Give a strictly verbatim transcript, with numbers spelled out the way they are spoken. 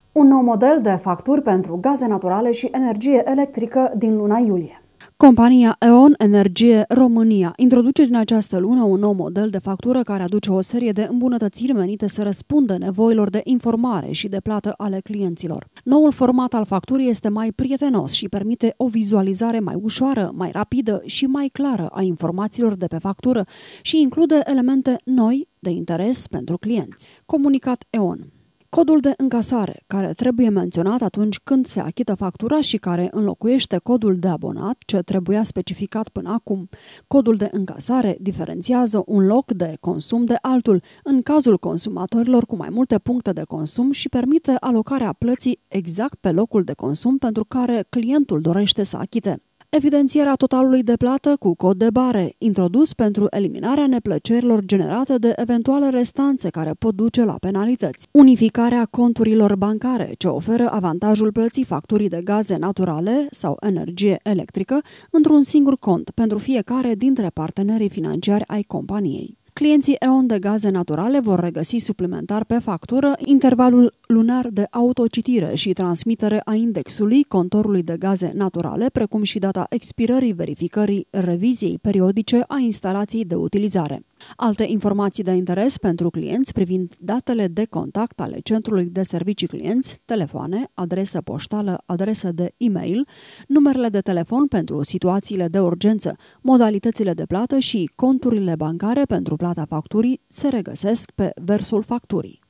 Un nou model de facturi pentru gaze naturale și energie electrică din luna iulie. Compania E.ON Energie România introduce din această lună un nou model de factură care aduce o serie de îmbunătățiri menite să răspundă nevoilor de informare și de plată ale clienților. Noul format al facturii este mai prietenos și permite o vizualizare mai ușoară, mai rapidă și mai clară a informațiilor de pe factură și include elemente noi de interes pentru clienți. Comunicat E.ON. Codul de încasare, care trebuie menționat atunci când se achită factura și care înlocuiește codul de abonat, ce trebuia specificat până acum. Codul de încasare diferențiază un loc de consum de altul, în cazul consumatorilor cu mai multe puncte de consum și permite alocarea plății exact pe locul de consum pentru care clientul dorește să achite. Evidențierea totalului de plată cu cod de bare, introdus pentru eliminarea neplăcerilor generate de eventuale restanțe care pot duce la penalități. Unificarea conturilor bancare, ce oferă avantajul plății facturii de gaze naturale sau energie electrică într-un singur cont pentru fiecare dintre partenerii financiari ai companiei. Clienții E.ON de gaze naturale vor regăsi suplimentar pe factură intervalul lunar de autocitire și transmitere a indexului contorului de gaze naturale, precum și data expirării verificării reviziei periodice a instalației de utilizare. Alte informații de interes pentru clienți privind datele de contact ale Centrului de Servicii Clienți, telefoane, adresă poștală, adresă de e-mail, numerele de telefon pentru situațiile de urgență, modalitățile de plată și conturile bancare pentru plata facturii se regăsesc pe versul facturii.